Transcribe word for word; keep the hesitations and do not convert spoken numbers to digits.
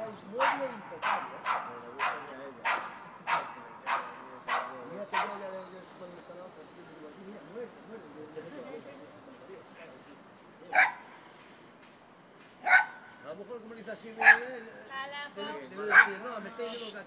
el mueble impecable. Mira que yo ya de cuando estaba otra, digo, mira, muere, muere. A lo mejor como le dice así, debe decir, no, me estoy yendo